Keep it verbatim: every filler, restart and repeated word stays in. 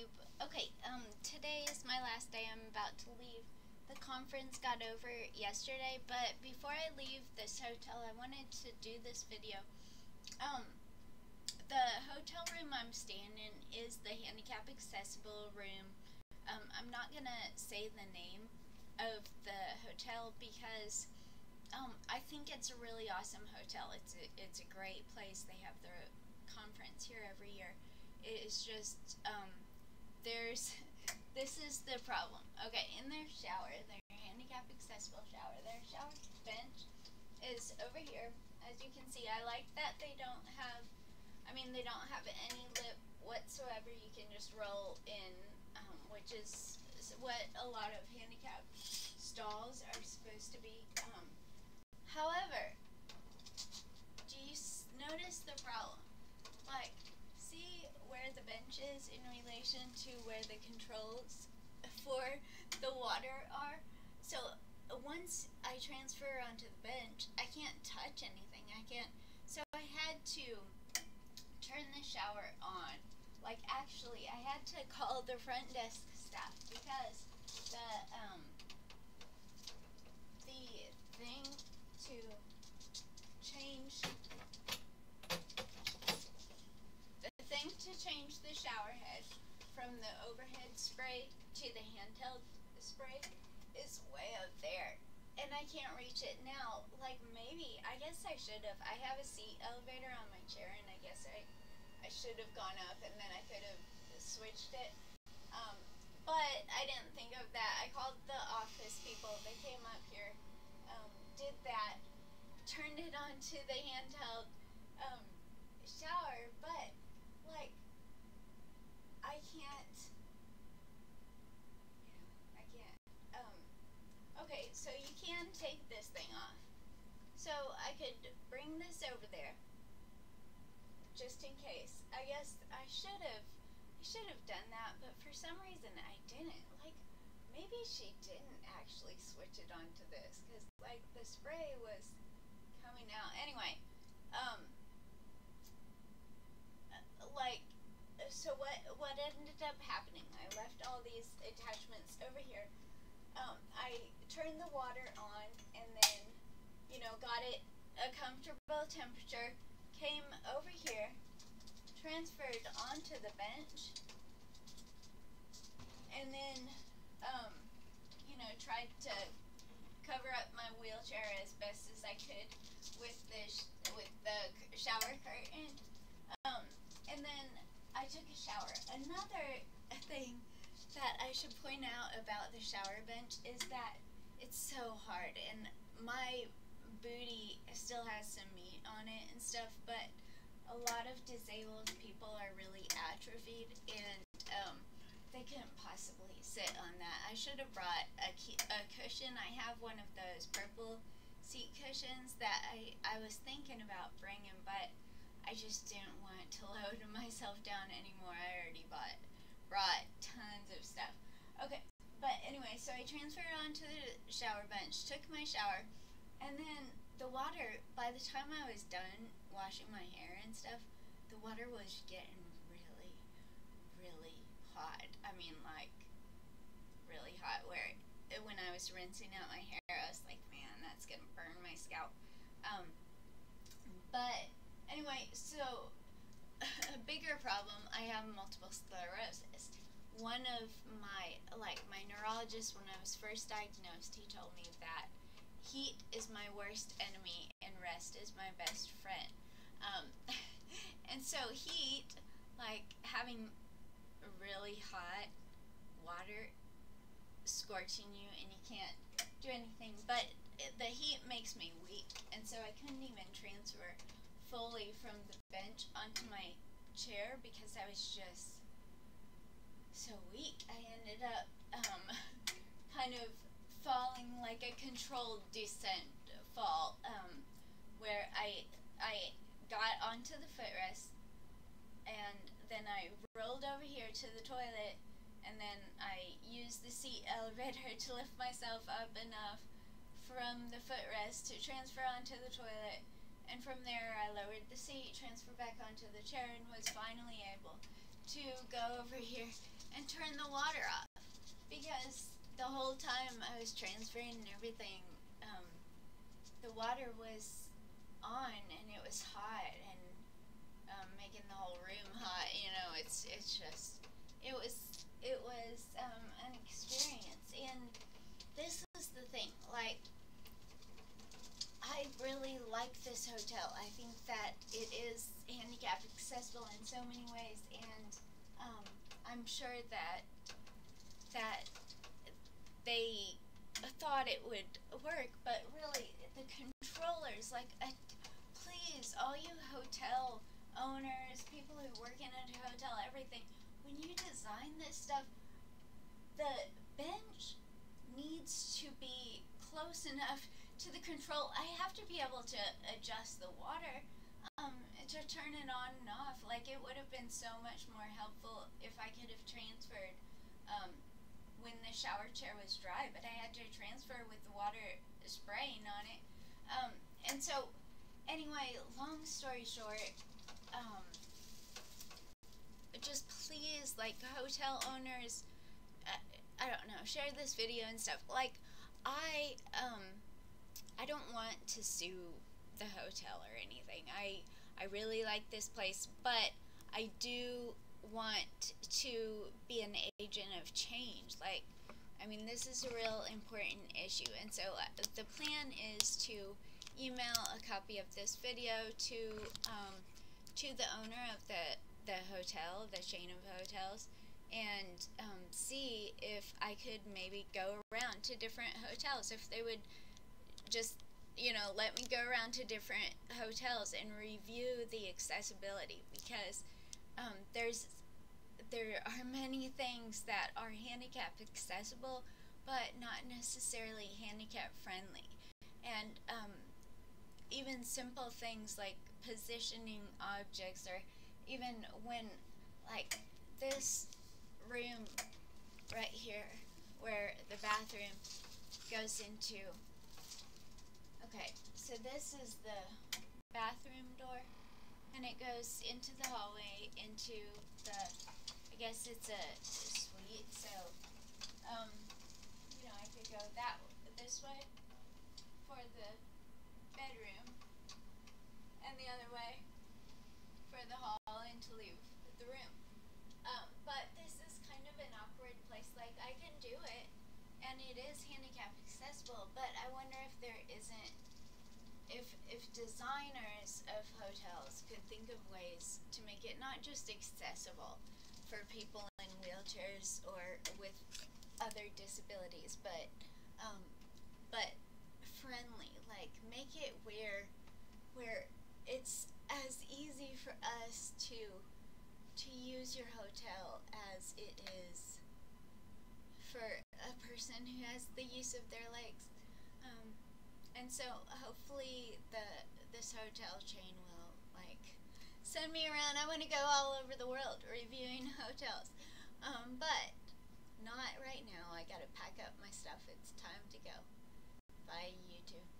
YouTube. Okay, um, today is my last day. I'm about to leave. The conference got over yesterday, but before I leave this hotel, I wanted to do this video. Um, the hotel room I'm staying in is the handicap accessible room. Um, I'm not gonna say the name of the hotel because um, I think it's a really awesome hotel. It's a, it's a great place. They have their conference here every year. It is just, um, there's, this is the problem. Okay, in their shower, their handicap accessible shower, their shower bench is over here. As you can see, I like that they don't have, I mean, they don't have any lip whatsoever. You can just roll in, um, which is what a lot of handicap stalls are supposed to be. Um, however, do you notice the problem? Like, see where the bench is in relation to where the controls for the water are? So once I transfer onto the bench, I can't touch anything. I can't. So I had to turn the shower on. Like, actually, I had to call the front desk staff because the um the thing to change the thing to change the shower head from the overhead spray to the handheld spray is way up there, and I can't reach it now. Like, maybe, I guess I should have. I have a seat elevator on my chair, and I guess I, I should have gone up, and then I could have switched it. Um, but I didn't think of that. I called the office people. They came up here, um, did that, turned it on to the handheld um, shower, but, like, I can't, yeah, I can't. Um, okay, so you can take this thing off. So I could bring this over there, just in case. I guess I should have, I should have done that, but for some reason I didn't. Like, maybe she didn't actually switch it onto this, because, like, the spray was coming out. Anyway, um, like, so what, what ended up happening, I left all these attachments over here. Um, I turned the water on, and then, you know, got it a comfortable temperature, came over here, transferred onto the bench, and then, um, you know, tried to cover up my wheelchair as best as I could with the sh with the shower curtain. Um, and then I took a shower. Another thing that I should point out about the shower bench is that it's so hard, and my booty still has some meat on it and stuff, but a lot of disabled people are really atrophied, and um, they couldn't possibly sit on that. I should have brought a, a cushion. I have one of those purple seat cushions that I, I was thinking about bringing, but I just didn't want to load myself down anymore. I already bought, brought tons of stuff. Okay, but anyway, so I transferred onto the shower bench, took my shower, and then the water, by the time I was done washing my hair and stuff, the water was getting really, really hot. I mean, like, really hot, where it, when I was rinsing out my hair, I was like, man, that's gonna burn my scalp. Um, but anyway, so a bigger problem, I have multiple sclerosis. One of my, like, my neurologist, when I was first diagnosed, he told me that heat is my worst enemy and rest is my best friend. Um, and so heat, like having really hot water scorching you and you can't do anything, but the heat makes me weak, and so I couldn't even transfer fully from the bench onto my chair because I was just so weak. I ended up um, kind of falling like a controlled descent fall, um, where I I got onto the footrest, and then I rolled over here to the toilet, and then I used the seat elevator to lift myself up enough from the footrest to transfer onto the toilet, and from there I lowered the seat, transferred back onto the chair, and was finally able to go over here and turn the water off, because the whole time I was transferring and everything, um, the water was on and it was hot and um, making the whole room hot. You know, it's it's just it was it was um, an experience. And this is the thing, like, I really like this hotel. I think that it is handicap accessible in so many ways, and um, I'm sure that that they thought it would work, but really the controllers, like, uh, please, all you hotel owners, people who work in a hotel, everything, when you design this stuff, the bench needs to be close enough to the control. I have to be able to adjust the water, um, to turn it on and off. Like, it would have been so much more helpful if I could have transferred um, when the shower chair was dry, but I had to transfer with the water spraying on it. Um, and so, anyway, long story short, um, just please, like, hotel owners, uh, I don't know, share this video and stuff. Like, I, um, I don't want to sue the hotel or anything. I, I really like this place, but I do want to be an agent of change. Like, I mean, this is a real important issue, and so uh, the plan is to email a copy of this video to um, to the owner of the the hotel, the chain of hotels, and um, see if I could maybe go around to different hotels, if they would just, you know, let me go around to different hotels and review the accessibility, because um, there's there are many things that are handicap accessible but not necessarily handicap friendly. And um, even simple things like positioning objects, or even when, like, this room right here where the bathroom goes into, okay, so this is the bathroom door, and it goes into the hallway, into the, I guess it's a suite, so, um, you know, I could go that this way for the bedroom, and the other way for the hall and to leave the room. Um, but this is kind of an awkward place. Like, I can do it, and it is handicap accessible, but I wonder if there isn't, if if designers of hotels could think of ways to make it not just accessible for people in wheelchairs or with other disabilities, but um, but friendly. Like, make it where where it's as easy for us to to use your hotel as it is for a person who has the use of their legs. Um, and so hopefully the this hotel chain will, like, send me around. I want to go all over the world reviewing hotels. Um, but not right now. I gotta pack up my stuff. It's time to go. Bye, YouTube.